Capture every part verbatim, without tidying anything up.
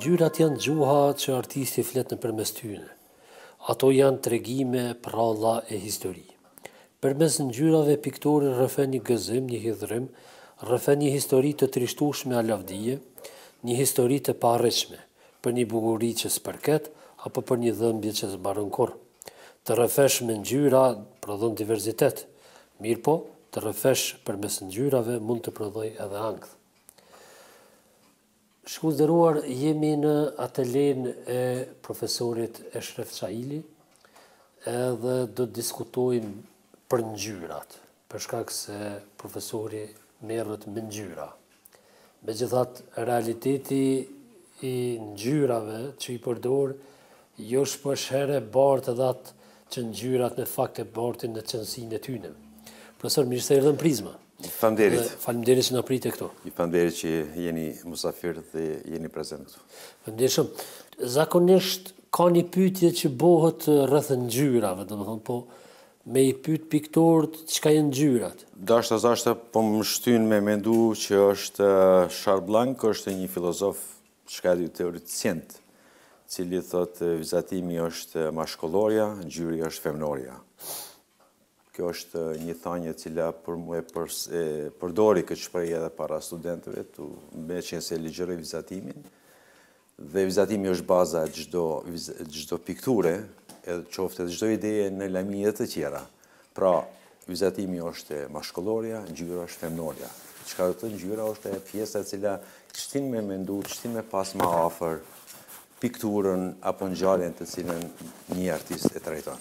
Ngjyrat janë gjuha që artisti flet nëpërmes tyre. Ato janë tregime, pralla e histori. Përmes ngjyrave piktori rrëfen një gëzim, një hidhrim, rrëfen një histori të trishtueshme a lavdije, një histori të paarritshme, për një bukuri që s'përket apo për një dhëmbje që s'mbaron kurrë. Të rrëfesh me ngjyra prodhon diverzitet, mirë po, të rrëfesh përmes ngjyrave mund të prodhoj edhe ankth. Shkullderuar, jemi në ateljen e profesorit Eshref Çaili edhe do të diskutojmë për ngjyrat, për shkak se profesori merret me ngjyra. Megjithatë, realiteti i ngjyrave që i përdor jo shpesh bart edhe atë që ngjyrat në fakt e bartin në qëndësinë e tyre. Profesor, mirë se erdhën Prizma. Faleminderit. Faleminderit që na pritje këtu. Faleminderit që jeni musafir dhe jeni prezent këtu. Faleminderit shumë. Zakonisht ka një pyetje që bëhet rreth ngjyrave, domethënë po me i pyet piktorët çka janë ngjyrat. Dashta zashta po më shtyn me mendu që është Charles Blanc, është një filozof çka di teoricient, i cili thotë vizatimi është mashkulloria, ngjyri është femnoria. Kjo është një thënie e cila për mua e përdori këtë shprehje edhe para studentëve, tu me qenë se ligjëroj vizatimin. Dhe vizatimi është baza e çdo çdo pikture, edhe qoftë çdo ide në lajmije të tjera. Pra, vizatimi është mashkulloria, ngjyra është femnoria. Çka do të thotë ngjyra është pjesa e cila çtin me mendu, çtin me pas më afër pikturën apo ngjarjen të cilën një artist e trajton.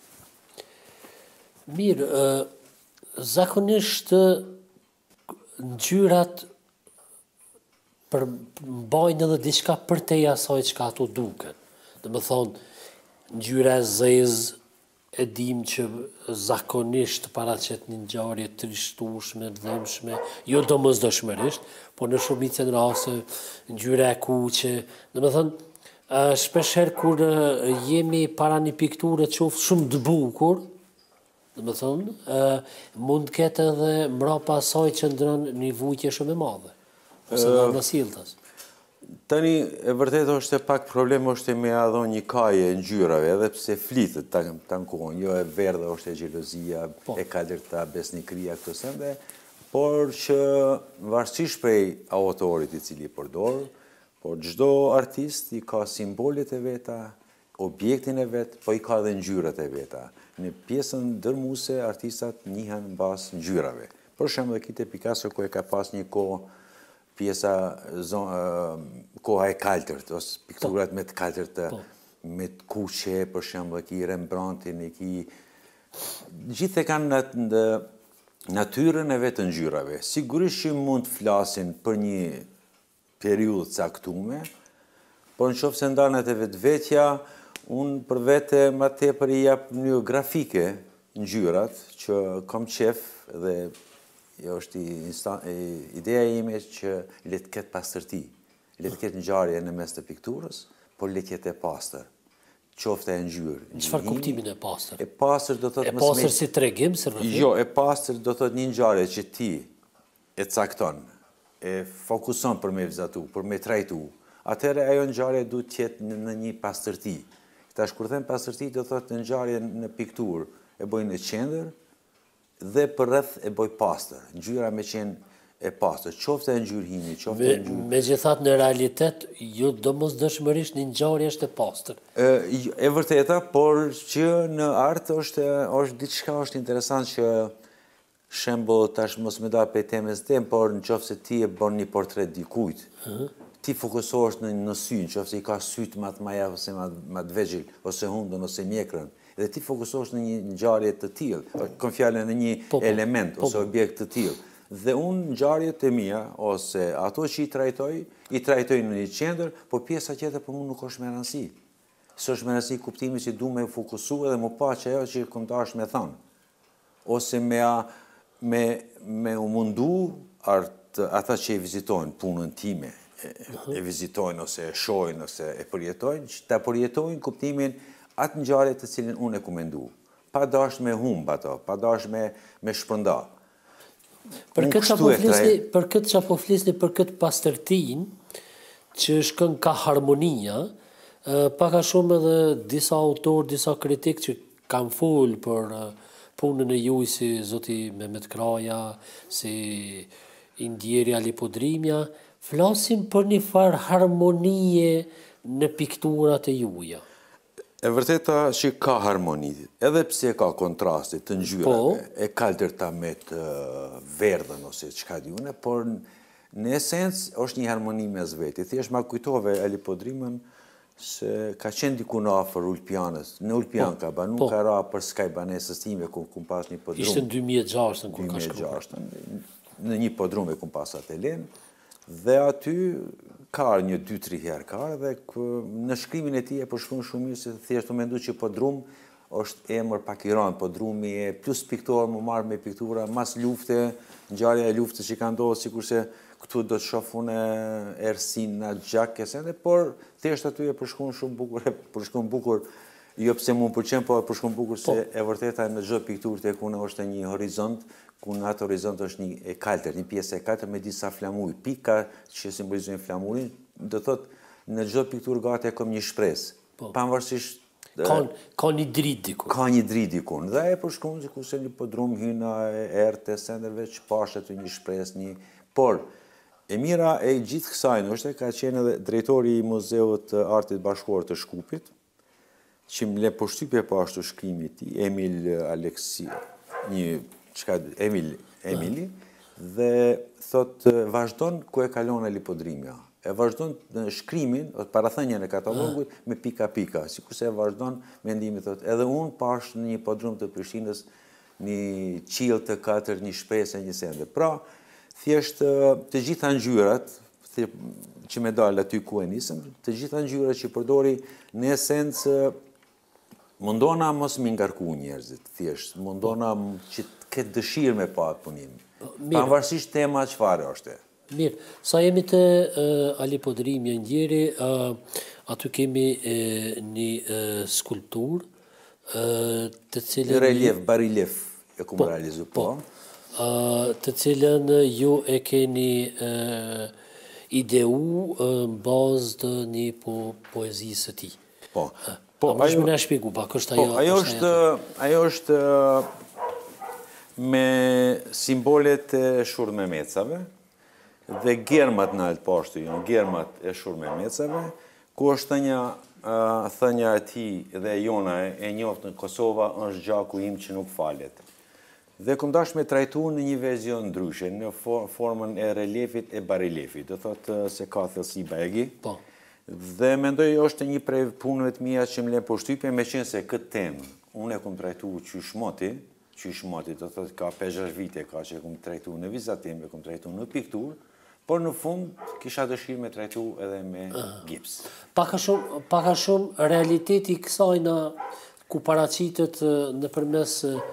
Mirë, zakonisht ngjyrat mbajnë edhe diçka përtej asaj çka ato duken. Domethënë, ngjyra e zezë e dim që zakonisht paraqet një ngjarje të trishtueshme, dëmshme, jo domosdoshmërisht, por në shumicën e rasteve ngjyra e kuqe. Domethënë, shpeshherë kur jemi para një pikture qoftë shumë të bukur, dhe thonë, mund të ketë edhe mbrapa asaj që ndron një vujtje shumë e madhe, ose në në sjelltas. Tani, e vërtet është pak problem është me ia dhënë një kaje ngjyrave, edhe pse flitet tankon, jo e verdha është e xhelozia, e kalërta, besnikëria, këto sende, por që varësisht prej autorit i cili përdor, por çdo artist i ka simbolet e veta, objektin e vet, po i ka dhe ngjyrat e veta. Në pjesën dërmuese artistat njihen mbas ngjyrave. Për shembull, kite Picasso ku e ka pas një kohë pjesa koha e kaltërt, ose pikturat me të kaltërta, me të kuqe, për shembull, ki Rembrandtin, ki gjithë e kanë në natyrën e vetë ngjyrave. Sigurisht që mund të flasin për një periudhë caktuar, por nëse ndalet e vetvetja, unë për vete ma tepër i jap një grafike ngjyrat që kam qef dhe është ideja ime që le të ketë pastërti, le të ketë ngjarje në mes të pikturës, por le të jetë e pastër. Qoftë e ngjyrë. Çfarë kuptimin e pastër? E pastër do thotë E pastër si tregim, si rrëfim? Jo, e pastër do thotë një ngjarje që ti e cakton, e fokuson për me vizatu, për me trajtu. Atëherë ajo ngjarje duhet të jetë në një pastërti. Tash kur them pastërti do thotë në ngjarje në pikturë e bojnë në qendër dhe për rreth e boj pastër. Ngjyra me qenë e pastër, qoftë e ngjyrë hini, qoftë e ngjyrë. Megjithatë në realitet jo domosdoshmërisht një ngjarje është e pastër. E vërteta, por që në art është është diçka është interesant që shembull tash mos më da pe temës tem, por nëse ti e bën një portret dikujt, ti fokusohesh në në sy, nëse i ka syt më të mëja ose më të vegjël, ose hundën ose mjekrën, dhe ti fokusohesh në një ngjarje të tillë, kam fjalën në një element ose objekt të tillë. Dhe unë ngjarjet e mia ose ato që i trajtoj, i trajtoj në një qendër, por pjesa tjetër për mua nuk është me rëndësi. S'është me rëndësi kuptimi që du me fokusu edhe më pa që ajo që kam dash me thënë. Ose me me me u mundu ata që e vizitojnë punën time, e vizitojnë ose e shohin ose e përjetojnë, që ta përjetojnë kuptimin atë ngjarje të cilin unë e ku mendu. Pa dash me humb ato, pa dash me me shpërnda. Për këtë çapo flisni, për këtë çapo flisni për këtë pastërtinë që shkën ka harmonia, paka shumë edhe disa autor, disa kritik që kam full për punën e juj si zoti Mehmet Kraja, si Indjeri Alipodrimja, flasim për një farë harmonie në pikturat e juja. E vërteta që ka harmoni, edhe pse ka kontrastit të ngjyrave, e kaltërta me të verdhën ose çka diune, por në esencë është një harmoni mes vetit. Thjesht ma kujtove Alipodrimën se ka qenë diku në afër Ulpianës. Në Ulpian ka banu, ka ra për skaj banesës time ku kum pas një podrum. Ishte në dy mijë e gjashtën kur ka shkruar. Në një podrum e kum pas Atelen, dhe aty ka një dy tri herë ka, dhe në shkrimin e tij e përshkruan shumë mirë se thjesht u mendu që podrum është emër pak Iran, podrumi e plus piktor më marrë me piktura mas lufte, ngjarja e luftës që ka ndodhur, sikurse këtu do të shofun e Ersin në gjak e sende, por thjesht aty e përshkruan shumë bukur, e përshkruan bukur, jo pse mu pëlqen, po e përshkruan bukur se e vërteta në çdo pikturë tek unë është një horizont, ku në atë horizont është një e kaltër, një pjesë e kaltër me disa flamuj, pika që simbolizojnë flamurin, do thotë në çdo pikturë gati e kam një shpresë. Pavarësisht ka një dritë diku. Ka një dritë diku. Dhe e përshkruan sikur se një podrum hyna e ertë e sendeve që pashet një shpresë, një por e mira e gjithë kësaj është ka qenë edhe drejtori i Muzeut të Artit Bashkëkor të Shkupit, që më le përshtypje po ashtu shkrimi i tij, Emil Aleksi, një Emil, Emili, dhe thot vazhdon ku e kalon Alipodrimja. E vazhdon në shkrimin, parathënjen e katalogut me pika-pika, sikurse e vazhdon mendimi, thot, edhe unë pash në një podrum të Prishtinës një qiell të katër, një shpresë, një sende. Pra, thjesht të gjitha ngjyrat që me dalë aty ku e nisëm, të gjitha ngjyrat që përdori në esencë mundona mos më ngarku njerëzit, thjesht, mundona që këtë dëshirë me pa atë punim. Pavarësisht tema çfarë është. Mirë, sa jemi të Alipodrimja Indjeri, aty kemi një skulptur të cilën... Relief, barelief e kumë realizu, po. Të cilën ju e keni ideu në bazë të një poezisë të ti. Po. Po, a më në shpiku, pa, kështë ajo... Ajo është me simbolet e shurmemecave dhe germat në altë pashtu, germat e shurmemecave, ku është një thënja e ti dhe jona e njoftë në Kosova është gjaku im që nuk falet. Dhe këm dash me trajtu në një verzion ndryshe, në formën e reliefit e bareliefit, do thotë se ka thellësi bajegi. Po. Dhe mendoj është një prej punëve të mia që më lën përshtypje, me qenë se këtë temë unë e kum trajtu qysh moti, qysh moti, do thotë ka pesë gjashtë vite ka që e kum trajtu në vizatim, e kum trajtu në pikturë, por në fund kisha dëshirë me trajtu edhe me gips. Paka shumë, paka shumë realiteti kësajna ku paraqitet nëpërmes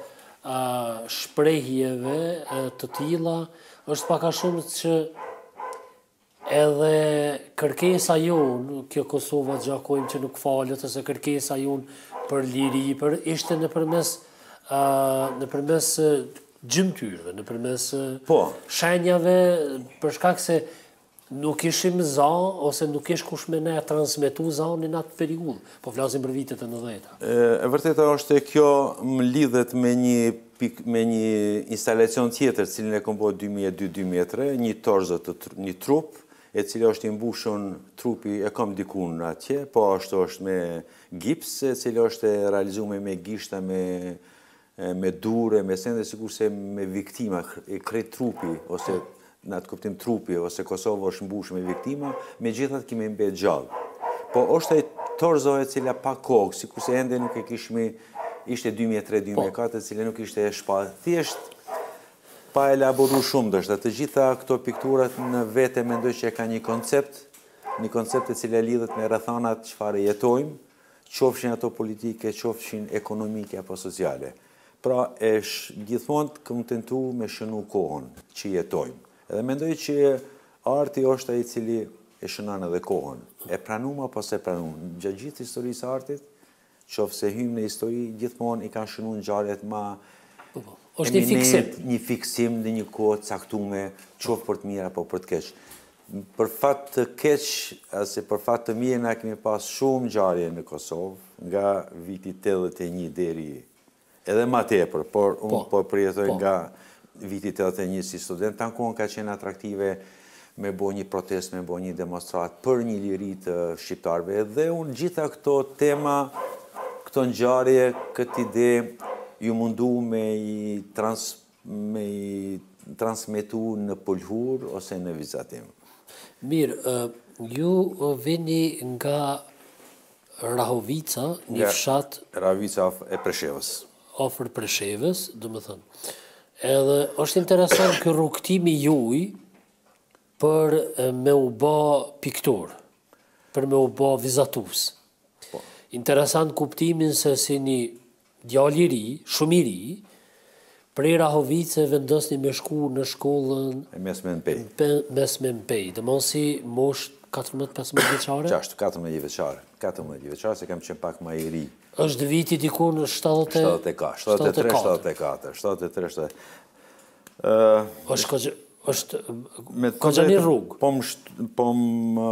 shprehjeve të tilla, është paka shumë që edhe kërkesa jonë, kjo Kosova gjakojmë që nuk falet, ose kërkesa jonë për liri, për ishte nëpërmes nëpërmes gjymtyrëve, nëpërmes shenjave, për shkak se nuk ishim za, ose nuk ish kush me ne transmetu zanin atë periudhë, po flasim për vitet e nëntëdhjetë. E vërteta është e kjo më lidhet me një me një instalacion tjetër, cilin e kom bo dy mijë e dy dy metre, një torzë të një trup, e cili është i mbushën trupi, e kom dikun atje, po ashtu është me gips, e cili është realizume me gishta, me me dure, me sende, sikur se me viktima, e krejt trupi, ose në atë kuptim trupi, ose Kosovë është mbushë me viktima, me gjithat kime mbet gjallë. Po është e torzo e cila pa kokë, sikur se ende nuk e kishmi, ishte dy mijë e tre dy mijë e katër, cila nuk ishte e shpatë. Thjesht, pa elaboru shumë dështë, të gjitha këto pikturat në vete mendoj që e ka një koncept, një koncept e cila lidhet me rrethanat çfarë jetojmë, qofshin ato politike, qofshin ekonomike apo sociale. Pra, e gjithmonë këm tentu me shënu kohën që jetojmë. Edhe mendoj që arti është ai i cili e shënon edhe kohën. E pranum apo se pranum. Gjatë gjithë historisë artit, qoftë se hymë në histori, gjithmonë i kanë shënuar ngjarjet më është një fiksim, një fiksim në një kohë caktuar, qoftë për të mirë apo për të keq. Për fat të keq, ase për fat të mirë, na kemi pas shumë ngjarje në Kosovë, nga viti tetëdhjetë e një deri edhe ma tepër, por unë po përjetoj nga viti tetëdhjetë e një si student, tankon ka qenë atraktive me bo një protest, me bo një demonstrat për një liri të shqiptarve. Dhe unë gjitha këto tema, këto ngjarje, këtë ide, ju mundu me i, trans, me i transmetu në pëlhur ose në vizatim. Mirë, ju vini nga Rahovica, një fshat... Rahovica e Preshevës. Ofër Preshevës, dhe më thënë. Edhe është interesant kë rrugtimi juj për me u ba piktur, për me u ba vizatus. Interesant kuptimin se si një djalliri, shumiri, prej Rahovice vendosni me shku në shkollën... E Mesme në Pej. Mesme në Pej. Dhe mos si mosh katërmbëdhjetë pesëmbëdhjetë vjeçare? Qashtu, katërmbëdhjetë vjeçare. katërmbëdhjetë vjeçare, se kam qenë pak ma i ri. Është viti diku në shtatëdhjetë e katër, shtatëdhjetë e tre shtatëdhjetë e katër, shtatëdhjetë e tre shtatëdhjetë e katër. është ka gjë një rrugë. Po më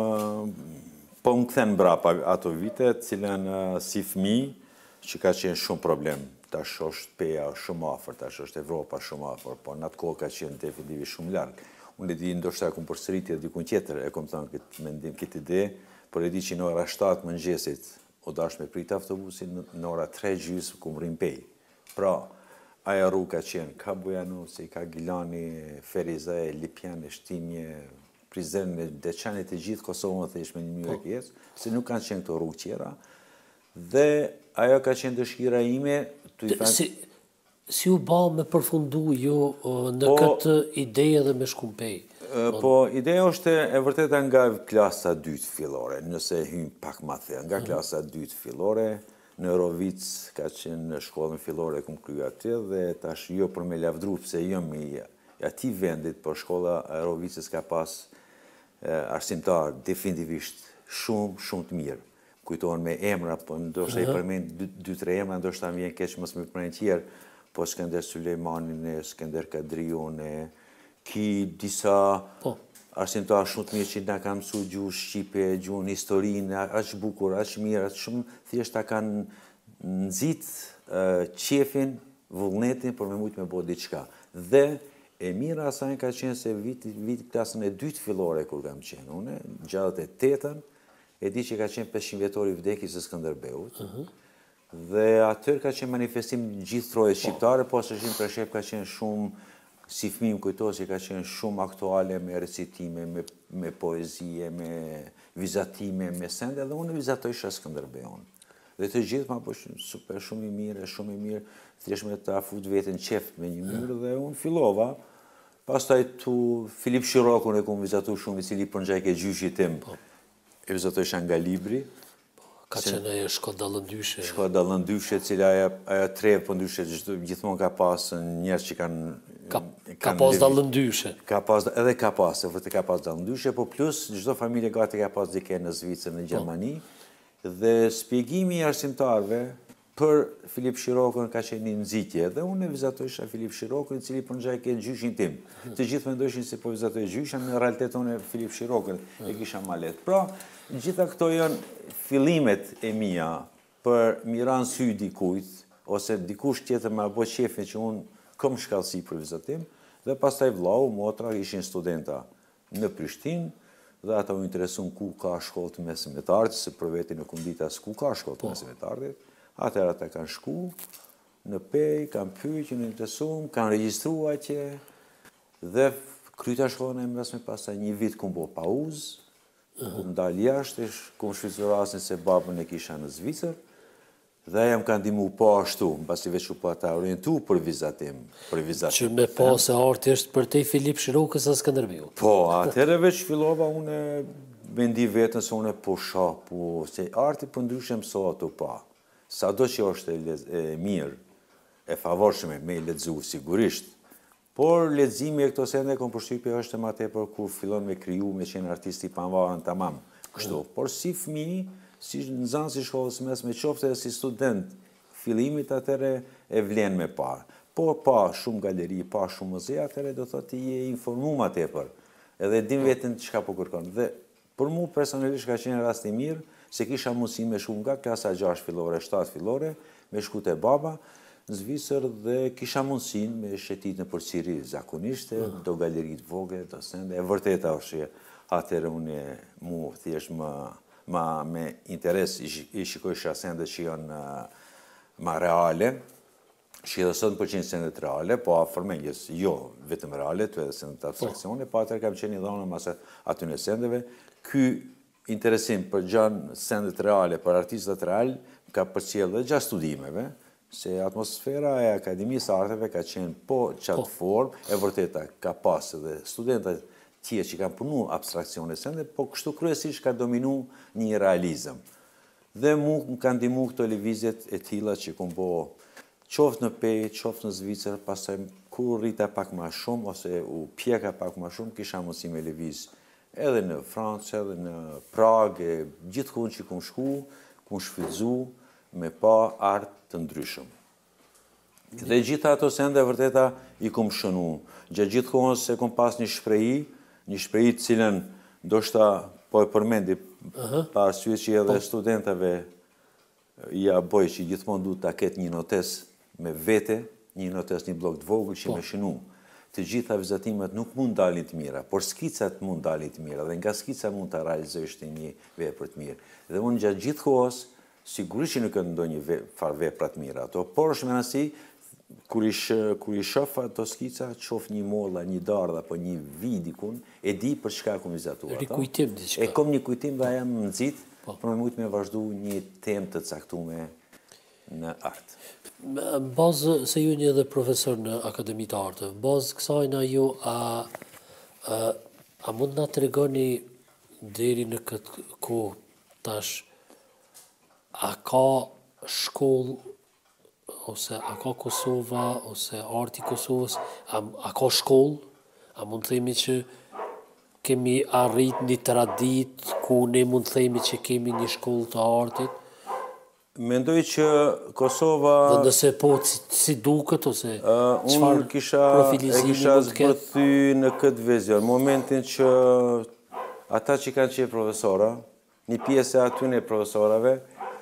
po më kthen mbrapa ato vite, cilën si fëmijë që ka qenë shumë problem. Tash është Peja shumë afër, tash është Evropa shumë afër, po në atë kohë ka qenë definitivisht shumë larg. Unë e di ndoshta e kum përsëritje dikun tjetër, e kum thënë këtë mendim, këtë ide, por e di që në ora shtatë mëngjesit u dash me prit autobusin, në ora tre gjysmë kum rrim Pej. Pra, aja rrugë ka qenë ka Bujanovci, ka Gilani, Ferizaj, Lipjane, Shtimje, Prizren, Deçanit e gjithë Kosovën thjesht me një mënyrë pjesë, se nuk kanë qenë këto rrugë tjera. Dhe ajo ka qenë dëshira ime. Si, si u ba me përfundu ju në po, këtë ideje dhe me shkumpej? Po, ideja është e vërteta nga klasa dytë fillore, nëse hym pak ma thellë, nga klasa dytë fillore, në Rovic ka qenë në shkollën fillore kum kryu aty, dhe tash jo për me lavdru, pse jam i ati vendit, por shkolla Rovicës ka pas arsimtar definitivisht shumë, shumë të mirë. Kujtohen me emra, po ndoshta i përmend dy tre emra, ndoshta më vjen keq mos më përmend tjerë, po Skënder Sulejmanin, Skënder Kadriun, ki disa arsimtarë shumë të mirë që na kanë mësuar gjuhë shqipe, gjuhën historinë, aq bukur, aq mirë, aq shumë thjesht ta kanë nxit qefin, vullnetin për me mujt me bë diçka. Dhe e mira asaj ka qenë se viti vit klasën e dytë fillore kur kam qenë unë, gjallët e tetën, e di që ka qenë pesëqind vjetori i vdekjes së Skënderbeut, dhe atër ka qenë manifestim gjithë troje shqiptare, po së shimë Preshevë ka qenë shumë, si fëmijë më kujtohet që ka qenë shumë aktuale me recitime, me, me poezie, me vizatime, me sende, dhe unë vizatoisha Skënderbeun. Dhe të gjithë ma po super, shumë i mirë, shumë i mirë, thjesht me ta fut veten qef me një mirë, dhe unë fillova. Pastaj tu Filip Shirokun e kum vizatu shumë, i cili përngjajke gjyshi tim, e vizatojsha nga libri. Ka qenë ajo Shkoda Lëndyshe. Shkoda Lëndyshe, cila ajo trevë për ndyshe, gjithmonë ka pas njerëz që kanë... Ka pas da Lëndyshe. Edhe ka pas, e vërtet ka pas da Lëndyshe, po plus çdo familje gati ka pas dike në Zvicër, në Gjermani, dhe spjegimi i arsimtarëve për Filip Shirokun ka qenë një nxitje, dhe unë e vizatojsha Filip Shirokun, i cili përngjajke gjyshin tim. Të gjithë mendojshin se po vizatoj gjyshin, në realitet unë Filip Shirokun e kisha ma lehtë. Pra, gjitha këto janë fillimet e mia për miran sy dikujt, ose dikush tjetër me abo qefin që unë kom shkallësi për vizatim, dhe pastaj vllau, motra, ishin studenta në Prishtinë, dhe ata u interesun ku ka shkollë të mesimetarit, se për vetin në kunditas ku ka shkollë të mesimetarit. Atëherë ata kanë shku në Pej, kanë pyetje, në interesum, kanë regjistru atje, dhe kryta shkollën e mesme pastaj një vit ku bo pauzë, ku më dalë jashtë, ku më shfrytëzoj rastin se babën e kisha në Zvicër, dhe jam kanë ndihmu po ashtu, mbasi veç u po ata orientu për vizatim, për vizatim. Që me po se arti është për te Filip Shirokës e Skënderbeut. Po, atëherë veç fillova unë me ndi vetën se unë po shoh, po se arti për ndryshe mësohet të pa. Sa do që është e mirë, e favorshme me lexu sigurisht, por leximi e këto sende kom përshtypje është më tepër kur fillon me kriju, me qenë artisti pavarën tamam. Kështu, por si fëmijë, si nxënës i shkollës mesme, qoftë edhe si student, fillimit atëre e vlen me pa. Por pa shumë galeri, pa shumë muze, atëre do thotë ti je informuar më tepër. edhe dim vetën çka po kërkon. Dhe për mu personalisht ka qenë rast i mirë, se kisha mundësi me shku nga klasa gjashtë fillore, shtatë fillore, me shku te baba në Zvicër dhe kisha mundësin me shetit në përciri zakonisht, do galerit vogël, do sende, e vërteta është që atëherë unë mu thjesht më, më me interes i shikoj sende që janë ma reale, që edhe sot përqenë sendet reale, po a fërmenjës, jo vetëm reale, të edhe sendet abstrakcione, po atër kam qenë i dhona masë aty në sendeve. Ky interesim për gjanë sendet reale, për artistat real, ka përcjell dhe gjatë studimeve, se atmosfera e Akademisë Arteve ka qenë po qatë formë, e vërteta ka pasë dhe studentat tje që kanë punu abstrakcione sende, po kështu kryesisht ka dominu një realizëm. Dhe mu më kanë dimu këto lëvizjet e tilla që kom bo qoftë në Pejë, qoftë në Zvicër, pastaj kur rrita pak ma shumë, ose u pjeka pak ma shumë, kisha mundësi me lëviz edhe në Francë, edhe në Pragë, gjithë kun që kom shku, kom shfrytzu me pa artë të ndryshëm. Dhe gjitha ato sende vërteta i kom shënu. Gjatë gjithë kohës se kom pas një shprehi, një shprehi të cilën ndoshta po e përmendi, pa arsye që edhe studentave ja boj që gjithmonë duhet ta ketë një notes me vete, një notes, një blok të vogël që me shënu. Të gjitha vizatimet nuk mund dalin të mira, por skicat mund dalin të mira, dhe nga skica mund të realizojsh të një vepër të mirë. Dhe unë gjatë gjithë kohës, sigurisht që nuk e ndonjë farë vepra të mira ato, por është me nësi, kur i shof ato skica, qof një molla, një dardha, apo një vidikun, e di për çka kom vizatu ato. Rikujtim diçka. E kom një kujtim dhe jam në nëzit, për me mujtë me vazhdu një tem të caktume në artë. Në bazë, se ju një edhe profesor në Akademi të Artëve, në bazë kësajna ju, a, a, a mund nga të regoni deri në këtë kohë tash, a ka shkollë, ose a ka Kosova, ose arti Kosovës, a, a ka shkollë, a mund të themi që kemi arrit një tradit, ku ne mund të themi që kemi një shkollë të artit? Mendoj që Kosova... Dhe nëse po si, si duket, ose qëfar e profilizimi kisha mund të ketë? zbërthy në këtë vizion. Momentin që ata që kanë qenë profesora, një pjesë e atyne e profesorave,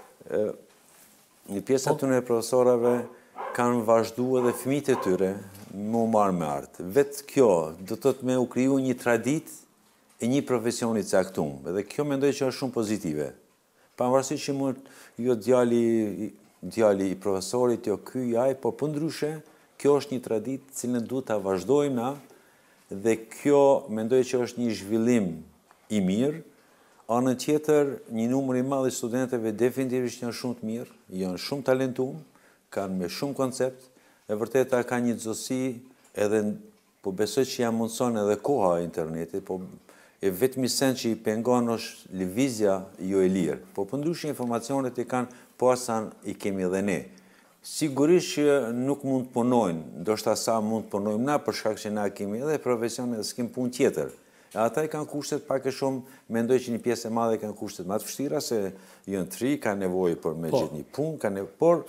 një pjesë e atyne e profesorave kanë vazhdu edhe fëmijët e tyre më marrë me artë. Vetë kjo, do të të me u kriju një tradit e një profesionit caktum. Edhe kjo mendoj që është shumë pozitive. Pavarësisht që mund jo djali, djali i profesorit, jo ky, jaj, po pëndryshe, kjo është një tradit cilën duhet ta vazhdojmë na, dhe kjo mendoj që është një zhvillim i mirë. Anën tjetër, një numër i madh i studentëve definitivisht janë shumë të mirë, janë shumë talentuar, kanë me shumë koncept, e vërteta ka një nxohtësi, edhe po besoj që ja mundson edhe koha e internetit, po e vetëmi sen që i pengon është lëvizja jo e lirë. Po përndryshe informacionet i kanë, po asan i kemi edhe ne. Sigurisht që nuk mund të punojnë, ndoshta sa mund të punojmë na, për shkak që na kemi edhe profesionet dhe s'kem punë tjetër. E ata i kanë kushtet pak e shumë, mendoj që një pjesë e madhe i kanë kushtet më të vështira, se janë të ri, kanë nevojë për me gjithë një punë, kanë nevojë, por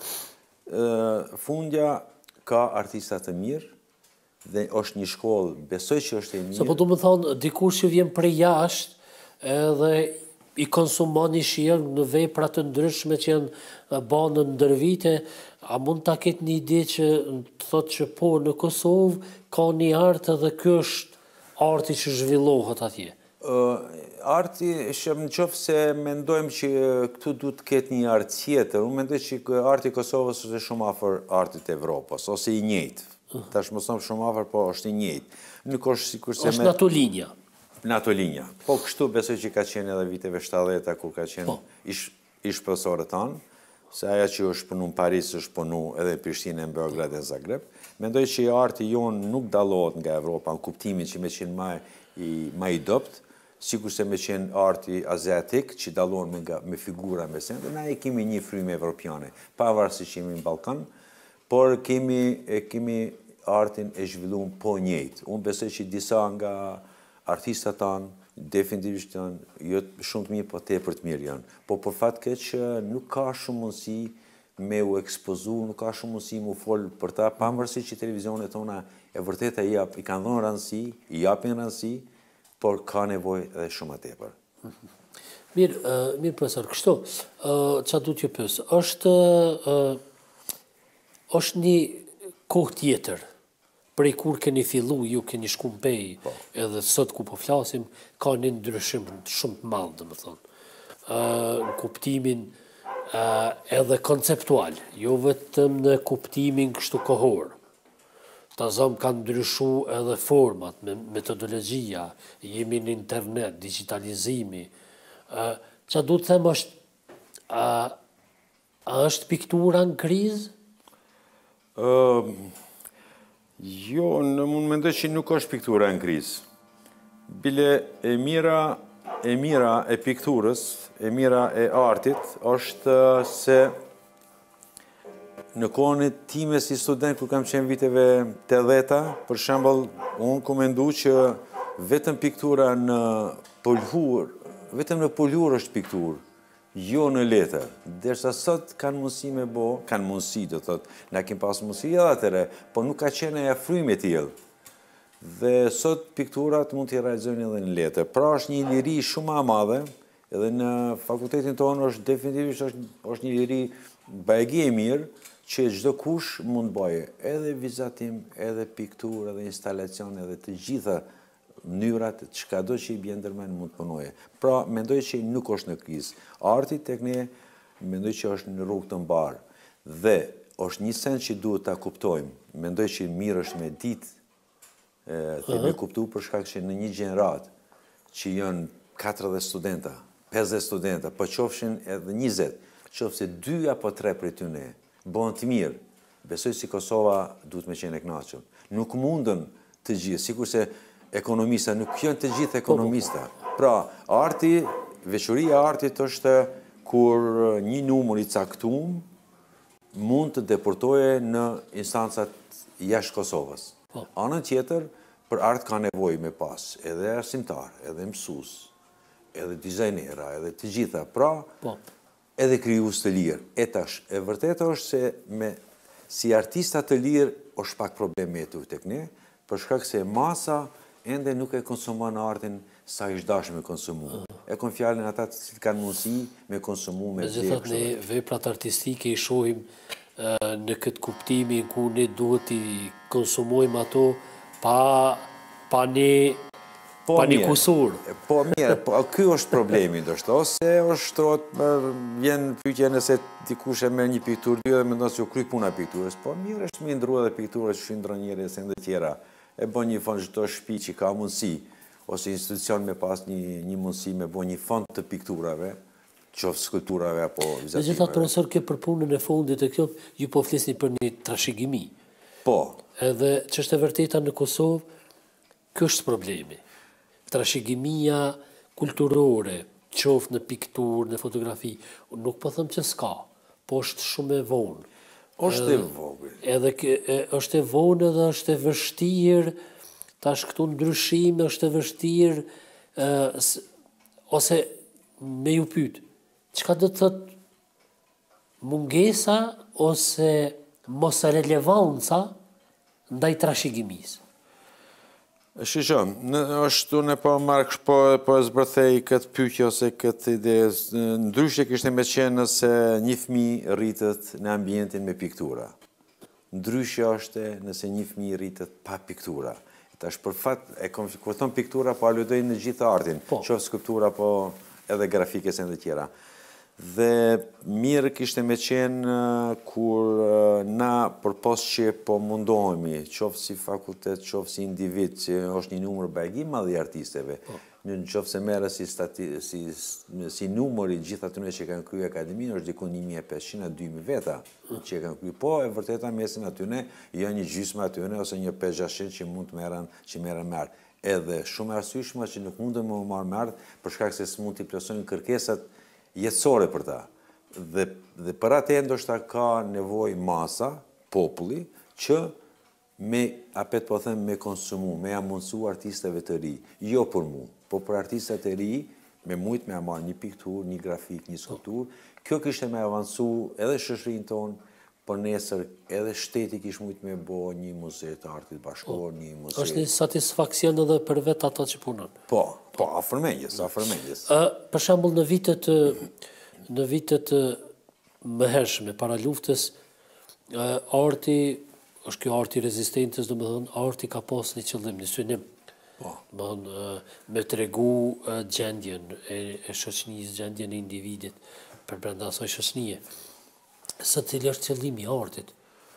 e, fundja ka artistat të mirë, dhe është një shkollë, besoj që është e mirë. Se po du më thonë, dikur që vjen prej jashtë, edhe i konsumon një shihen në vepra të ndryshme që janë banë në ndërvite, a mund ta ketë një ide që të thotë që po në Kosovë ka një artë dhe kjo është arti që zhvillohet atje? Uh, arti, në qoftë se mendojmë që këtu duhet të ketë një artë tjetër, unë mendoj që arti Kosovës është shumë afër artit Evropës, ose i njëjtë. Tash më thonë shumë afër, po është i njëjtë. Nuk është sikur se është me... në ato linja. Në ato linja. Po kështu besoj që ka qenë edhe viteve shtatdhjetë kur ka qenë po. ish, ish profesorët tanë, se aja që është punu në Paris, është punu edhe Prishtinë, në Beograd e Zagreb. Mendoj që arti jonë nuk dallohet nga Evropa, në kuptimin që me qenë ma i, ma i dopt, sikur se me qenë arti aziatik, që dallohen me, me figura me sen, dhe na e kemi një frymë evropiane, pavarësisht që jemi në Ballkan, por kemi, e kemi artin e zhvilluar po njëjtë. Unë besoj që disa nga artistat tanë, definitivisht janë jo shumë të mirë, po tepër të mirë janë. Po për fat keq që nuk ka shumë mundësi me u ekspozu, nuk ka shumë mundësi me u fol për ta, pavarësisht që televizionet tona e vërteta i, i kanë dhënë rëndësi, i japin rëndësi por ka nevoj edhe shumë atepër. Mirë, uh, mirë profesor, kështu, uh, qa du t'ju pësë, është, uh, është një kohë tjetër, prej kur keni fillu, ju keni shku pej, edhe sot ku po flasim, ka një ndryshim shumë të madhë, dhe më thonë, uh, në kuptimin uh, edhe konceptual, jo vetëm në kuptimin kështu kohor. Ta zëmë kanë ndryshu edhe format, metodologjia, jemi në internet, digitalizimi. Uh, Qa du të them është, uh, a është piktura në krizë? Uh, jo, në mund mendoj që nuk është piktura në krizë. Bile e mira, e mira e pikturës, e mira e artit, është se në kohën e time si student, kur kam qenë viteve të dheta, për shembull, unë ku mendu që vetëm piktura në polhur, vetëm në polhur është pikturë, jo në letër. Derisa sot kanë mundësi me bo, kanë mundësi, do thotë, na kemi pas mundësi edhe atëre, po nuk ka qenë e frymë e tillë. Dhe sot pikturat mund t'i realizojnë edhe në letër. Pra është një liri shumë e madhe, edhe në fakultetin tonë është definitivisht është, është një liri bajegi e mirë, që çdo kush mund bëjë edhe vizatim, edhe pikturë, edhe instalacion, edhe të gjitha mënyrat, çka do që i bjen ndërmend mund të punoje. Pra, mendoj që nuk është në krizë. Arti tek ne mendoj që është në rrugë të mbarë. Dhe është një sens që duhet ta kuptojmë. Mendoj që mirë është me ditë, dhe me kuptu për shkak që në një gjenerat që janë katërdhjetë studenta, pesëdhjetë studenta, po qofshin edhe njëzet, qofse dy apo tre prej tyre bëhen të mirë, besoj si Kosova duhet me qenë e kënaqur. Nuk mundën të gjithë, sikurse ekonomista nuk janë të gjithë ekonomista. Pra, arti, veçoria e artit është kur një numër i caktuar mund të deportoje në instancat jashtë Kosovës. Anën tjetër, për art ka nevojë me pas edhe arsimtar, edhe mësues, edhe dizajnera, edhe të gjitha. Pra, edhe krijues të lirë. E tash, e vërtetë është se me si artista të lirë është pak problem me tu tek ne, për shkak se masa ende nuk e konsumon artin sa i dashur me konsumu. E kon fjalën ata të cilët kanë mundësi me konsumu me zgjedhje. Megjithatë ne veprat artistike i shohim në këtë kuptimin ku ne duhet i konsumojmë ato pa pa ne Po pa një kusur. Po mirë, po ky është problemi ndoshta, ose është vjen pyetja nëse dikush e merr një pikturë dy dhe mendon se u kry puna e pikturës. Po mirë është me ndrua edhe pikturës që ndron njëri se ndë tjera. E bën një fond çdo shtëpi që ka mundësi ose institucion me pas një një mundësi me bën një fond të pikturave, qoftë skulpturave apo vizatimeve. Megjithatë profesor, ke për punën e fundit të kjo, ju po flisni për një trashëgimi. Po. Edhe ç'është e vërteta në Kosovë, ky është problemi. Trashëgimia kulturore, qoftë në pikturë, në fotografi, nuk po them që s'ka, po është shumë e vonë. Është e vogël. Edhe është e vonë edhe është e vështirë, tash këtu ndryshime është e vështirë, ose me ju pyet, çka do të thotë mungesa ose mos relevanca ndaj trashëgimisë? Shishëm, është unë po marrë po, po zbërthej këtë pyetje ose këtë ide. Ndryshe kishte me qenë nëse një fëmijë rritet në ambientin me piktura. Ndryshe është nëse një fëmijë rritet pa piktura. Tash për fat e konfikuton piktura po aludoj në gjithë artin, qoftë skulptura po edhe grafike se të tjera. Dhe mirë kishte me qenë kur na përpos që po mundohemi, qoftë si fakultet, qoftë si individ, që është një numër bajgi madh i artisteve, në qoftë se merë si, si, si numër i gjithë atyre që kanë kryer akademinë, është diku një mijë e pesëqind a dy mijë veta që kanë kryer. Po, e vërteta mesin atyre, janë një gjysmë atyre ose një pesë gjashtëqind që mund të merren, që merren me art. Edhe shumë arsyeshme që nuk mundën më marrë me art për shkak se s'mund t'i plotësojnë kërkesat jetësore për ta. Dhe, dhe për atë ndoshta ka nevojë masa, populli, që me, apet po them, me konsumu, me amundësu artisteve të ri. Jo për mu, po për artistat e ri, me mujt me amarë një piktur, një grafik, një skulptur. Kjo kishte me avancu edhe shoqërinë tonë, por nesër edhe shteti kish mujtë me bo një muze të artit bashkor, një muze... është një satisfakcion edhe për vetë ata që punon. Po, po, afërmendjes, afërmendjes. Për shembull në vitet në vitet më hershme para luftës, arti, është kjo arti rezistentës, do më thënë, arti ka pas një qëllim, një synim. Po. Me tregu gjendjen e shoqënisë, gjendjen e individit për brenda asaj shoqënie. Së cili është qëllimi i artit?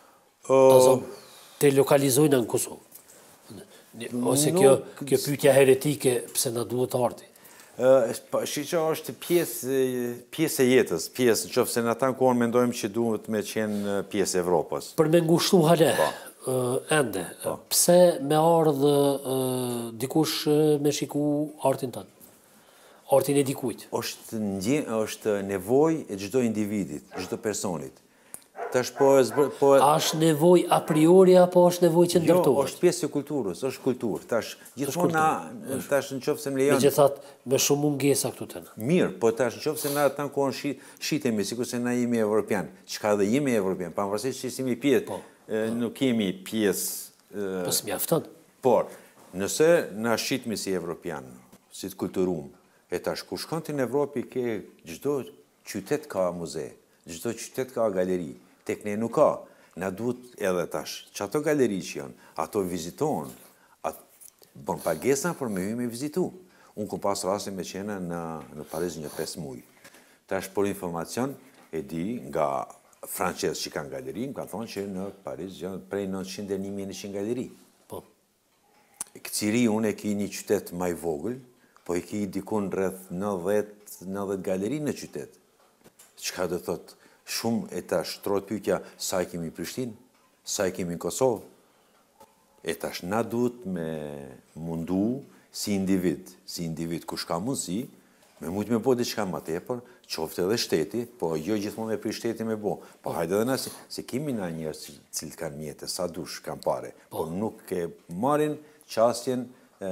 Të lokalizojnë në Kosovë. Ose kjo pyetja heretike, pse na duhet arti? Shqyqa është pjesë e jetës, pjesë, në qofë se në ata në kohën mendojmë që duhet me qenë pjesë e Evropës. Për me ngushtu hale, ende, pse me ardhë dikush me shiku artin tënë? Artin e dikujt? është nevoj e gjdo individit, gjdo personit. A është nevoj a priori, apo është nevoj që ndërtohet? Jo, është pjesë e kulturës, është kulturë. Tash, gjithmonë na, tash në qofë se më lejon... Me gjithat, me shumë mungesa këtu të në. Mirë, po tash në qofë se na të në kohën shitemi, si ku se na jemi evropian, qka dhe jemi evropian, pa më vërësisht që jemi pjetë, nuk jemi pjesë... Po së mjaftën. Por, nëse na shitemi si evropian, si të kulturum, e tash, ku shkon të në Evropi, ke gjdo qytet ka muze, gjdo qytet ka galeri. Tek ne nuk ka, na duhet edhe tash, që ato galeri që janë, ato vizitohen, bon pagesa për me ju me vizitu. Unë kom pas rastin me qena në Paris një pesë muj. Tash, për informacion, e di nga Frances që kanë galeri, më kanë thonë që në Paris janë prej nëntëqind deri në një mijë e njëqind galeri. Po. Këciri unë e ki një qytet maj vogël, po e ki dikun rreth nëdhjetë galeri në qytet. Çka do thotë? Shumë e tash trot pyetja sa i kemi Prishtinë, sa i kemi në Kosovë. E tash na duhet me mundu si individ, si individ kush ka mundësi, me mujtë me bo diçka më tepër, qoftë edhe shteti, po jo gjithmonë me pri shteti me bo. Po hajde edhe na si, se kemi na njerëz cilët kanë mjete, sa dush kanë pare, por nuk e marrin qasjen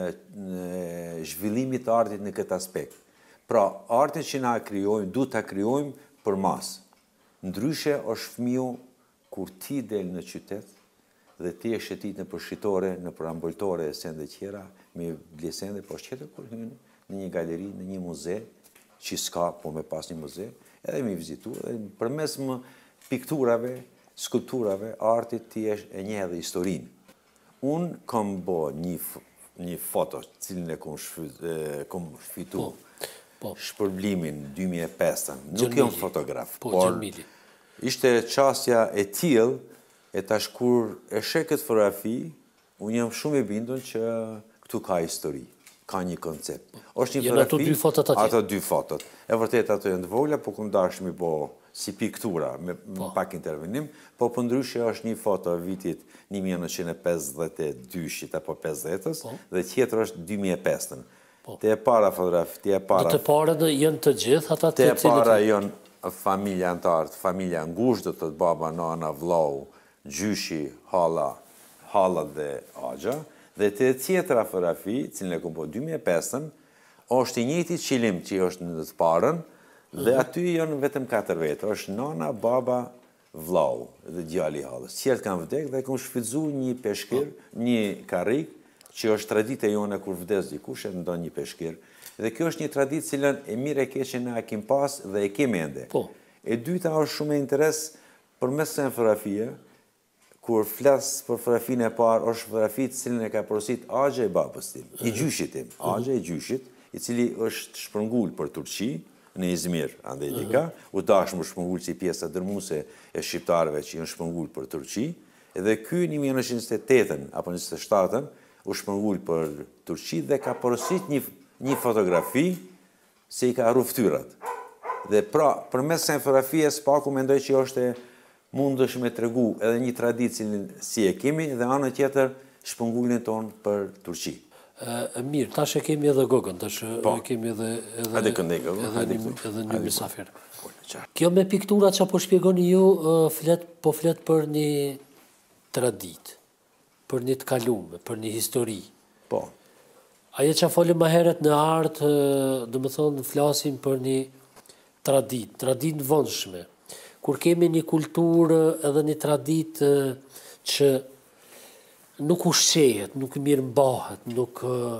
e zhvillimit të artit në këtë aspekt. Pra, artin që na krijojmë, duhet ta krijojmë për masë. Ndryshe është fëmiu kur ti del në qytet dhe ti e shetit në përshitore, në përambultore e sende tjera, me blesende, po është qëtër kur hynë në një galeri, në një muze, që s'ka, po me pas një muze, edhe me vizitu, edhe për mes më pikturave, skulpturave, artit ti e një edhe historinë. Unë kam bo një foto, cilin e kom shfitu, shpërblimin dy mijë e pesë, nuk jam fotograf, por ishte qasja e tillë, e tash kur e sheh këtë fotografi, unë jam shumë i bindur që këtu ka histori, ka një koncept. Është një fotografi, ato dy fotot atje. Ato dy fotot. E vërtet ato janë të vogla, po kum dash mi bo si piktura, me pak intervenim, po për ndryshe është një foto vitit një mijë e nëntëqind e pesëdhjetë e dy apo pesëdhjetës, dhe tjetër është dy mijë e pesë. Te e para fotografi, te e para... Dhe të para janë të gjithë ata të cilët... Te e para janë familja antartë, familja ngushtë, dhe të të baba, nana, vlau, gjyshi, hala, hala dhe agja, dhe te tjetra fotografi, cilën e kom po dy mijë e pesë, është i njëjti qilim që është në të parën, dhe aty janë vetëm katër vetë, është nana, baba, vlau dhe djali halës. Qëllë kanë vdek dhe kom shfrytzu një peshkir, një karrik, që është traditë e jone kur vdes dikush e ndon një peshkir. Dhe kjo është një traditë cilën e mire e keqe na e kim pas dhe e kim ende. E dyta është shumë e interes për mes të fotografie, kur flas për fotografinë e parë, është fotografit cilën e ka porosit agja e babës tim, i gjyshit tim, agja e gjyshit, i cili është shpërngull për Turqi, në Izmir, ande i dika, u dashmë shpërngull që i pjesa dërmuse e shqiptarëve që janë shpërngull për Turqi, edhe ky një mijë e nëntëqind e njëzet e tetën apo njëzet e shtatën u shpërngull për Turqi dhe ka porosit një fotografi se i ka arru ftyrat. Dhe pra, për mes se fotografie, s'paku mendoj që është mundësh me tregu edhe një traditë cilin si e kemi dhe anë tjetër shpërngullin tonë për Turqi. Mirë, tash e kemi edhe Gogën, tash e kemi edhe një misafir. Kjo me piktura që po shpjegoni ju, po flet për një traditë, për një të kalume, për një histori. Po. Aje që folim ma heret në artë, dhe më thonë, flasim për një tradit, tradit në vëndshme, kur kemi një kulturë edhe një traditë që nuk ushqehet, nuk mirëmbahet, nuk,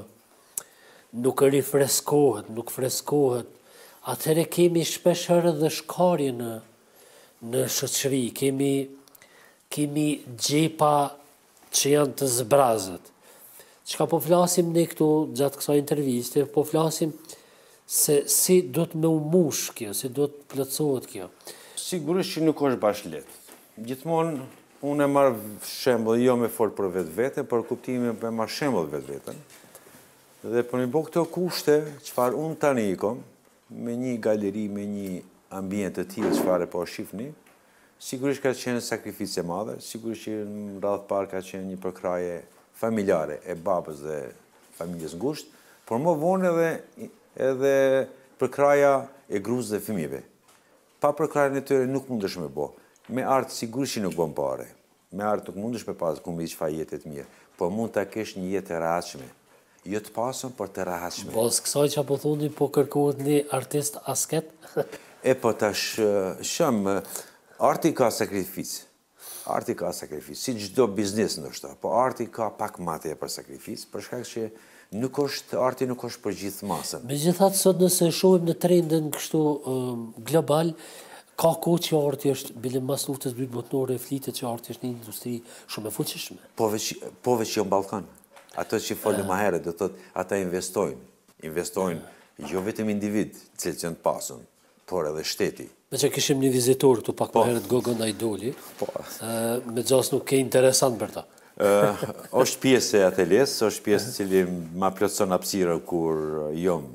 nuk rifreskohet, nuk freskohet, atëherë kemi shpesh herë edhe shkarje në, në shoqëri, kemi, kemi gjepa që janë të zbrazët. Çka po flasim ne këtu gjatë kësaj interviste, po flasim se si do të me u mush kjo, si do të plotësohet kjo. Sigurisht që nuk është bashkë lehtë. Gjithmonë unë e marr shembull jo me fol për vetvete, por kuptimin me marr shembull vetveten. Dhe për një bo këto kushte, çfarë unë tani i kom, me një galeri, me një ambient të tillë çfarë po shifni, sigurisht ka qenë sakrificë e madhe, sigurisht që në radhë parë ka qenë një përkraje familjare e babës dhe familjes ngushtë, por më vonë edhe, edhe përkraja e gruas dhe fëmijëve. Pa përkrajen e tyre nuk mundesh me bo. Me artë sigurisht që nuk bën pare. Me artë nuk mundesh me pas kumbi çfarë jetë të mirë, por mund ta kesh një jetë të rehatshme. Jo të pasur, por të rehatshme. Pas kësaj që po thoni, po kërkohet një artist asket? E po tash shëm, arti ka sakrificë. Arti ka sakrificë, si çdo biznes ndoshta, po arti ka pak më tepër sakrificë, për shkak që nuk është, arti nuk është për gjithë masën. Megjithatë, sot nëse shohim në trendin kështu um, global, ka kohë që arti është, bile mas luftës dytë botërore, flitet që arti është një industri shumë e fuqishme. Po veç, po veç jo në Ballkan. Ato që folëm më herët, do thotë, ata investojnë. Investojnë jo vetëm individ, cilët janë të pasur, por edhe shteti. Me që kishim një vizitor këtu pak më herët Gogon Ajdoli, me gjas nuk ke interesant për ta. është pjesë e ateljes, është pjesë cili ma plotëson hapësirën kur jom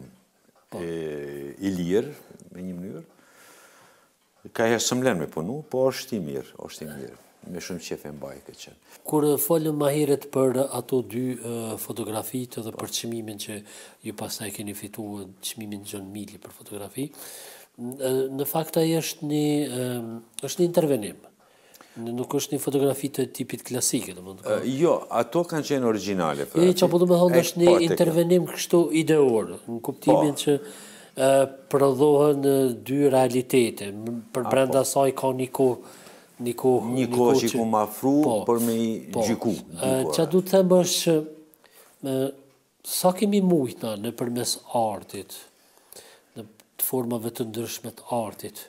i lirë, me një mënyrë. Ka herë s'mlen me punu, po është i mirë, është i mirë. Me shumë qef e mbaj këtë qenë. Kur folëm ma herët për ato dy fotografitë dhe për çmimin që ju pastaj keni fituar, çmimin John Mili për fotografi, në fakt ai është një është një intervenim. Nuk është një fotografi të tipit klasike, domethënë. Jo, ato kanë qenë origjinale. E çapo do të thonë është një intervenim kështu ideor, në kuptimin që prodhohen dy realitete. Për brenda saj ka një kohë një kohë një kohë që ku më afru për me i gjyku. Ç'a du të them është që sa kemi mujt na nëpërmes artit, në formave të ndryshme të artit,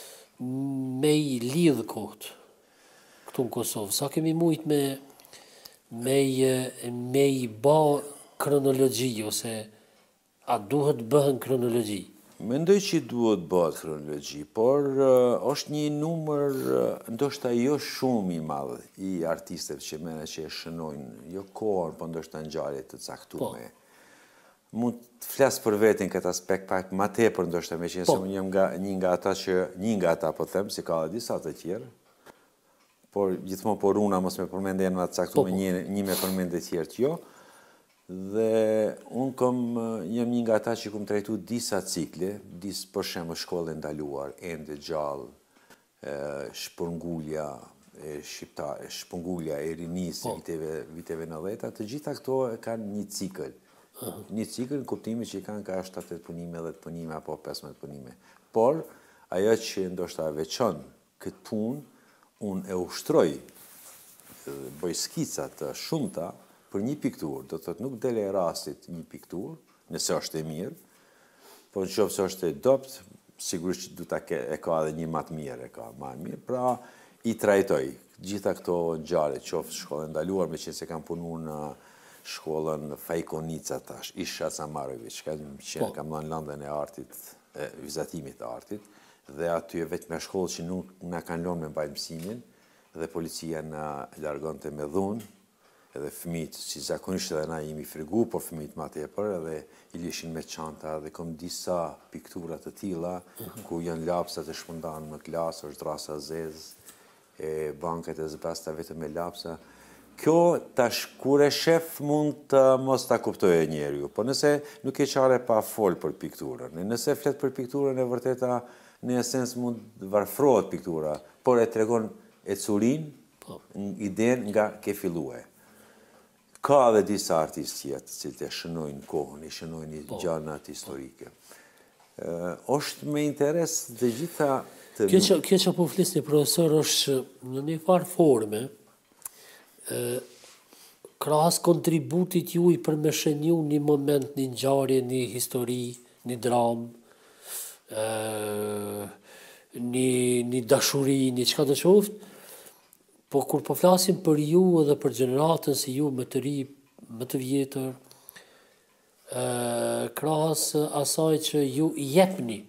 me i lidh kohët këtu në Kosovë, sa kemi mujt me me i me i bë kronologji ose a duhet bëhen kronologji? Mendoj që duhet bëhet kronologji, por është një numër ndoshta jo shumë i madh i artistëve që mene që e shënojnë, jo kohën, po ndoshta ngjarje të caktuara. Mund të flas për veten këtë aspekt pak më tepër ndoshta me qenë se unë jam nga një nga ata që një nga ata po them se ka disa të tjerë. Por gjithmonë por una mos me përmend emra të caktuar, një një me përmend të tjerë jo. Dhe unë kom, jam një nga ata që kom trajtu disa cikle, dis, për shemë shkollë e ndaluar, ende gjallë, shpërngulja e shqiptare, shpërngulja e rinis viteve, viteve nëdhjetë, të gjitha këto kanë një cikël. Një cikël në kuptimi që i kanë ka shtatë punime, dhjetë punime, apo pesëmbëdhjetë punime. Por, ajo që ndoshta veçon këtë punë, unë e ushtroj, bëj skica të shumta, për një pikturë, do të thotë nuk dele e rastit një pikturë, nëse është e mirë, po në qoftë se është e dopt, sigurisht që du ta ke, e ka edhe një matë mirë, e ka ma mirë, pra i trajtoj. Gjitha këto ngjarje, qoftë shkollën ndaluar, me që se kam punu në shkollën Fajkonica tash, Isha Samarović, që kam në landën e artit, e vizatimit të artit, dhe aty e vetë me shkollë që nuk nga kanë lonë me mbajtë mësimin, dhe policia në largonte me dhunë, edhe fëmijët, si zakonisht edhe na jemi frigu, por fëmijët ma tepër, edhe i lishin me çanta, dhe kom disa piktura të tilla, ku janë lapsat e shpërndan në klasë, është rasa zezë, e banket e zbasta vetëm me lapsa. Kjo tash kur e shef mund të mos ta kuptojë njeriu, po nëse nuk e qare pa fol për pikturën, nëse flet për pikturën e vërteta, në esens mund varfrohet piktura, por e tregon e curin, idenë nga ke filluar. Ka dhe disa artistë tjetë, cilët e shënojnë kohën, i shënojnë gjanat historike. është me interes dhe gjitha Kjo që po flisni, profesor, është që në një farë forme, krahas kontributit ju i përmeshenju një moment, një ngjarje, një histori, një dramë, një, një dashuri, një çka të qoftë, po kur po flasim për ju edhe për gjeneratën si ju më të ri, më të vjetër, krahas asaj që ju jepni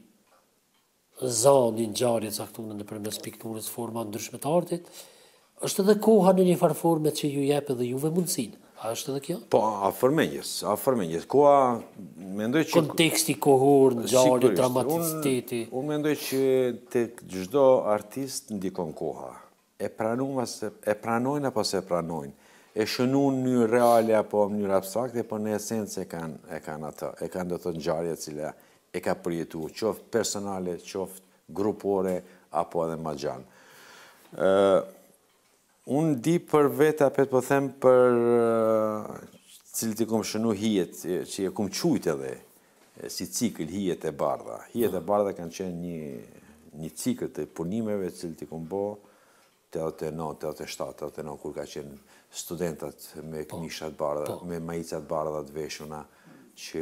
zani ngjarje caktuar nëpërmes pikturës, forma ndryshme të artit, është edhe koha në një farë forme që ju jep edhe juve mundësinë. A është edhe kjo? Po, afërmenjes, afërmenjes. Koha, mendoj që... Konteksti kohor, ngjarje, dramaticiteti. Unë mendoj që tek çdo artist ndikon koha. E pranojnë, e pranojnë apo se pranojnë. E shënun në mënyrë reale apo në mënyrë abstrakte, po në esencë e kanë e kanë atë, e kanë do të ngjarje e cila e ka përjetuar, qoftë personale, qoftë grupore apo edhe më gjanë. Uh, unë di për veta, për të po them për uh, cilët i kom shënu hijet, që e kom qujt edhe, si cikl hijet e bardha. Hijet e bardha kanë qenë një, një cikl të punimeve cilët i kom bo tetëdhjetë e nëntë, tetëdhjetë e shtatë, tetëdhjetë e nëntë, kur ka qenë studentat me këmishat bardha, me majicat bardha të veshuna, që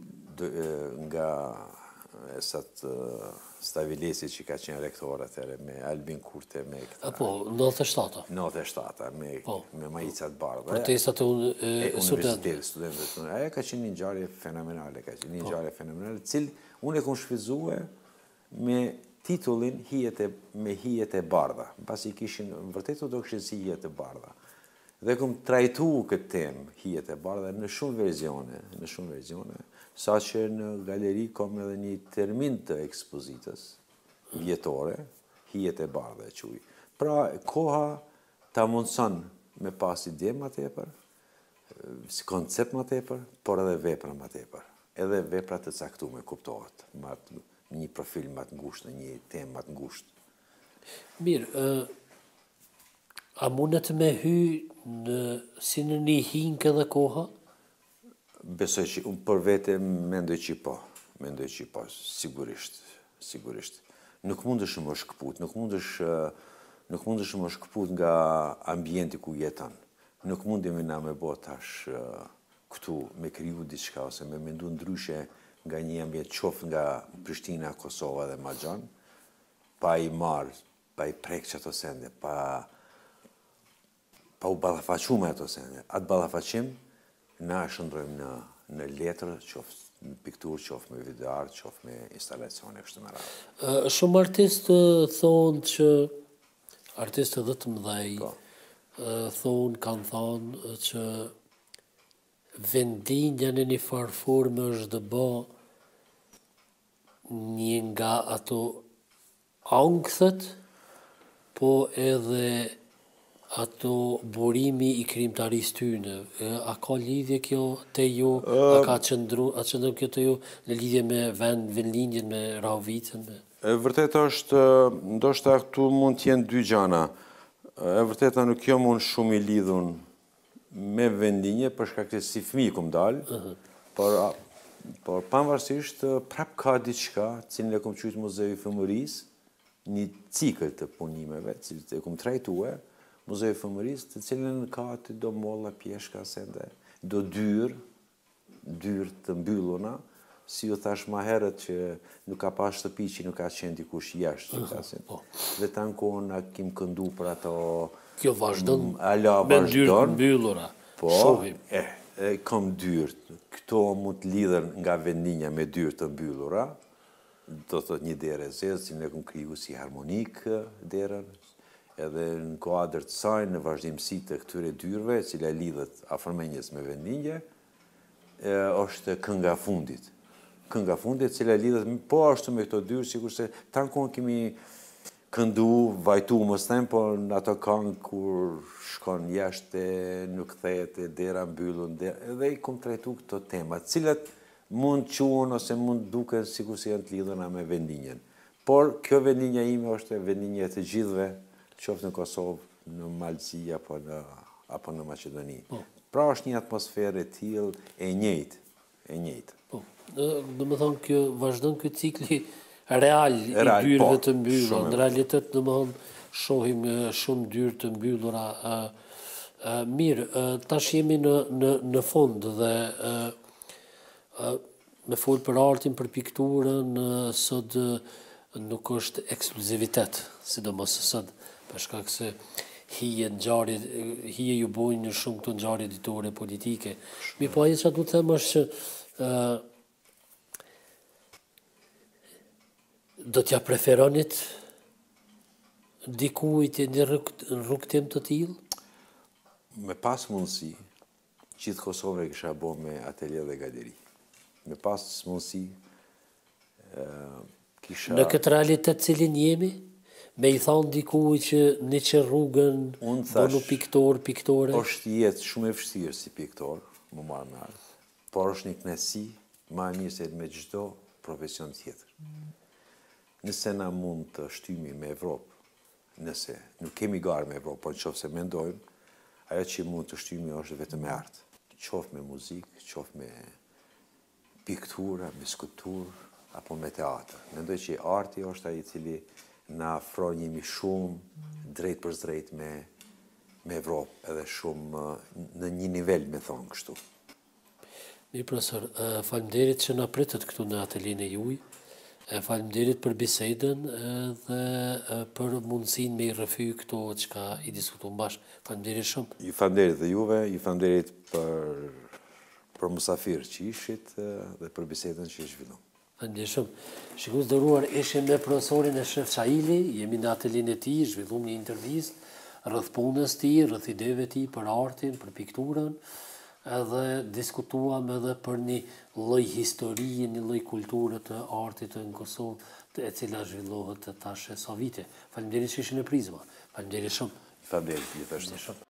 nga esat Stavilesi që ka qenë rektor atëre, me Albin Kurte, me këta... Po, nëntë e shtatë. nëntë e shtatë, me, me majicat bardha. Protestat e universitetit, studentët. Aja ka qenë një ngjarje fenomenale, ka qenë një ngjarje fenomenale, cilë unë e kom shfryzue me titullin hijet e, me hijet e bardha. Pasi kishin, vërtetu do kishin si hijet e bardha. Dhe kom trajtu këtë temë, hijet e bardha, në shumë verzione, në shumë verzione, sa që në galeri kom edhe një termin të ekspozitës vjetore, hijet e bardha e quj. Pra, koha ta mundëson me pas ide ma tepër, si koncept ma tepër, por edhe vepra ma tepër. Edhe vepra të caktume, kuptohet, një profil ma të ngushtë, një temë ma të ngushtë. Mirë, a mundet me hy në, si në një hinkë edhe koha? Besoj që unë për vete mendoj që po, mendoj që po, sigurisht, sigurisht. Nuk mund është më shkëput, nuk mund është, nuk mund është më shkëput nga ambienti ku jeton. Nuk mundemi na me bo tash këtu me kriju diçka ose me mendu ndryshe nga një ambient qof nga Prishtina, Kosova dhe Magjan, pa i marë, pa i prek që ato sende, pa, pa u balafaqu me ato sende. Atë balafaqim, na shëndrojmë në, në letër, qoftë në pikturë, qoftë me videoart, qoftë me instalacione, kështë më radhë. Shumë artistë thonë që, artistë dhe të mëdhej, thonë, kanë thonë që vendinja në një farë formë është dhe bë një nga ato angthet, po edhe ato burimi i krijimtarisë tyne. A ka lidhje kjo te ju? A ka qëndru, a qëndru kjo te ju në lidhje me vend, vendlinjen, me Rahovicën? Me... E vërtet është, ndoshta këtu mund t'jenë dy gjana. E vërteta nuk jo mund shumë i lidhun me vendinje, për shkak se si fëmijë kum dalë, uh -huh. por, por pavarësisht prap ka diçka, cilën e kum qujtë Muzeu i Fëmërisë, një cikël të punimeve, cilët e kum trajtue, Muzeu i Fëmërisë, të cilën ka të do molla, pjeshka, sende, do dyrë, dyrë të mbylluna, si ju thash ma herët që nuk ka pas shtëpi që nuk ka qenë dikush jashtë. Uh -huh. po. Dhe ta në kohën na kim këndu për ato... Kjo vazhdon me dyrë të mbyllura. Po, e, e kom dyrë. Këto mund të lidhen nga vendinja me dyrë të mbyllura, do të thot një derë e zezë, që ne kom kriju si harmonik derën, edhe në kuadrë të saj, në vazhdimësi të këtyre dyrëve, cila lidhet afërmenjes me vendinje, e, është kënga fundit. Kënga fundit, cila lidhet po ashtu me këto dyrë, sikur se ta në kohën kemi këndu, vajtu mos them, po në ato këngë kur shkon jashtë, nuk thejet, dera mbyllun, edhe i kom trajtu këto temat, cilat mund quen ose mund duken sikur se janë të lidhuna me vendinjen. Por kjo vendinja ime është vendinja të gjithve, qoftë në Kosovë, në Malëzi apo në, apo në Maqedoni. Po. Pra është një atmosferë e tillë e njëjtë, e njëjtë. Po. Do më thonë, kjo vazhdon ky cikli real i Real, dyrëve po, të mbyllura. shumë e Në realitet, në më thonë, shohim eh, shumë dyrë të mbyllura. eh, eh, Mirë, eh, tash jemi në, në, në fond dhe eh, eh, me folë për artin, për pikturën, eh, sot eh, nuk është ekskluzivitet, sidomos sot, për shkak se hije ngjarje, hije ju bojnë në shumë këto ngjarje ditore politike. Mi po ajo çfarë du të them është që eh, do t'ja preferonit dikujt një rrugtim të tillë? Me pas mundësi, gjithë Kosovën e kisha bo me atelje dhe galeri. Me pas mundësi, kisha... Në këtë realitet cilin jemi, me i thonë dikuj që në që rrugën, bënu piktor, piktore? është jetë shumë e vështirë si piktor, më marë me arë, por është një knesi, ma e mirë se me gjdo profesion tjetër. Nëse na mund të shtymi me Evropë, nëse nuk kemi garë me Evropë, por në qofë se mendojmë, ajo që mund të shtymi është vetëm me artë. Qofë me muzikë, qofë me piktura, me skulpturë, apo me teatr. Mendoj që arti është ai i cili na afron jemi shumë drejt për drejt me, me Evropë, edhe shumë në një nivel, me thonë kështu. Mirë, profesor, faleminderit që na pritët këtu në ateljen e juaj. Faleminderit për bisedën dhe për mundësinë me i rrëfy këto çka i diskutuam bashkë. Faleminderit shumë. Ju falenderit dhe juve, ju falenderit për, për musafir që ishit dhe për bisedën që i zhvilluam. Faleminderit shumë. Shikues të nderuar, ishim me profesorin e Shef Çaili, jemi në ateljen e tij, zhvilluam një intervistë rreth punës së tij, rreth ideve të tij për artin, për pikturën, edhe diskutuam edhe për një lloj historie, një lloj kulture të artit në Kosovë, e cila zhvillohet tash e sa vite. Faleminderit që ishin në Prizma. Faleminderit shumë. Faleminderit gjithashtu.